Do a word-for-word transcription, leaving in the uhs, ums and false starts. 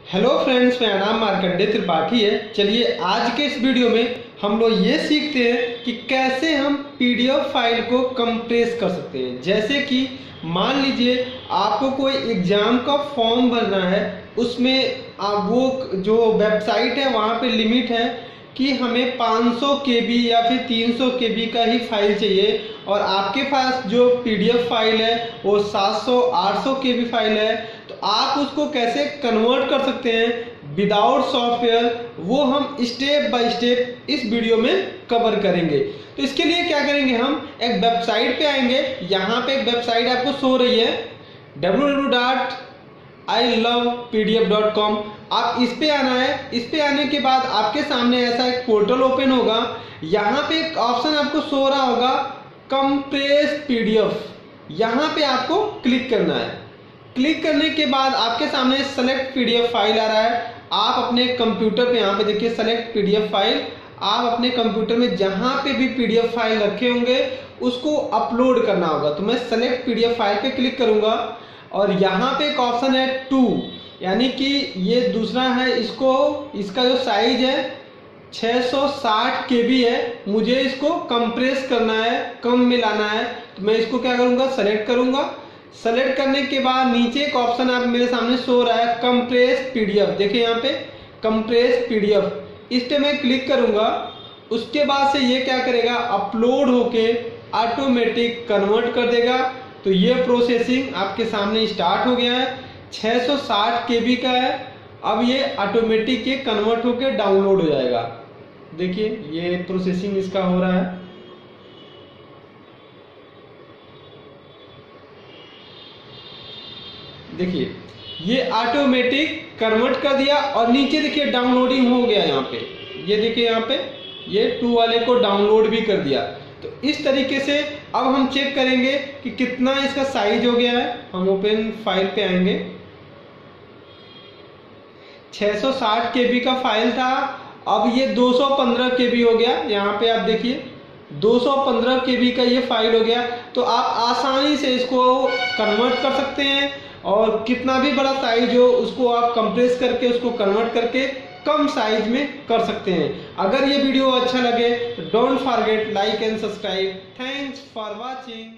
Hello friends, मेरा नाम मार्कंडेय त्रिपाठी है। चलिए आज के इस वीडियो में हम लोग ये सीखते हैं कि कैसे हम पीडीएफ फाइल को कंप्रेस कर सकते हैं। जैसे कि मान लीजिए आपको कोई एग्जाम का फॉर्म भरना है, उसमें आप वो जो वेबसाइट है वहाँ पे लिमिट है कि हमें पाँच सौ के बी या फिर तीन सौ के बी का ही फाइल चाहिए और आपके पास जो पीडीएफ फाइल है वो सात सौ आठ सौ के बी फाइल है, तो आप उसको कैसे कन्वर्ट कर सकते हैं विदाउट सॉफ्टवेयर, वो हम स्टेप बाय स्टेप इस वीडियो में कवर करेंगे। तो इसके लिए क्या करेंगे, हम एक वेबसाइट पे आएंगे। यहाँ पे एक वेबसाइट आपको शो रही है W W W dot I love P D F dot com. आप इस पे आना है। इस पे आने के बाद आपके सामने ऐसा एक पोर्टल ओपन होगा। यहाँ पे एक ऑप्शन आपको शो रहा होगा कंप्रेस पीडीएफ, यहाँ पे आपको क्लिक करना है। क्लिक करने के बाद आपके सामने सेलेक्ट पीडीएफ फाइल आ रहा है। आप अपने कंप्यूटर पे यहाँ पे देखिए सेलेक्ट पीडीएफ फाइल, आप अपने कंप्यूटर में जहाँ पे भी पीडीएफ फाइल रखे होंगे उसको अपलोड करना होगा। तो मैं सेलेक्ट पीडीएफ फाइल पे क्लिक करूंगा और यहाँ पे एक ऑप्शन है टू, यानी कि ये दूसरा है। इसको इसका जो साइज है छह सौ साठ के बी है, मुझे इसको कंप्रेस करना है, कम में लाना है। तो मैं इसको क्या करूंगा, सेलेक्ट करूंगा। सेलेक्ट करने के बाद नीचे एक ऑप्शन आप मेरे सामने शो रहा है कंप्रेस पीडीएफ, देखिए यहाँ पे कंप्रेस पीडीएफ, इस पे मैं क्लिक करूंगा। उसके बाद से ये क्या करेगा, अपलोड होके ऑटोमेटिक कन्वर्ट कर देगा। तो ये प्रोसेसिंग आपके सामने स्टार्ट हो गया है। छह सौ साठ के बी का है। अब ये ऑटोमेटिक ये कन्वर्ट होके डाउनलोड हो जाएगा। देखिए ये प्रोसेसिंग इसका हो रहा है। देखिए ये ऑटोमेटिक कन्वर्ट कर दिया और नीचे देखिए डाउनलोडिंग हो गया। यहाँ पे ये देखिए यहाँ पे ये टू वाले को डाउनलोड भी कर दिया। तो इस तरीके से अब हम चेक करेंगे कि कितना इसका साइज हो गया है। हम ओपन फाइल पे आएंगे। छह सौ साठ के बी का फाइल था, अब ये दो सौ पंद्रह के बी हो गया। यहाँ पे आप देखिए दो सौ पंद्रह के बी का ये फाइल हो गया। तो आप आसानी से इसको कन्वर्ट कर सकते हैं और कितना भी बड़ा साइज हो उसको आप कंप्रेस करके उसको कन्वर्ट करके कम साइज में कर सकते हैं। अगर ये वीडियो अच्छा लगे तो don't forget like and subscribe. Thanks for watching.